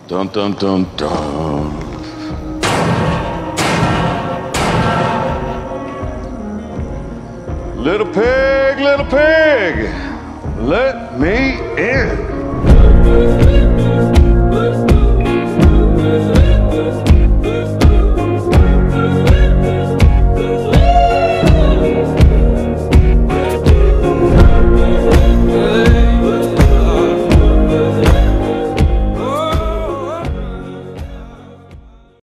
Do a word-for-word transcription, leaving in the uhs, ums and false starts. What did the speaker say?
Dun dun dun dun. Little pig, little pig, let me in.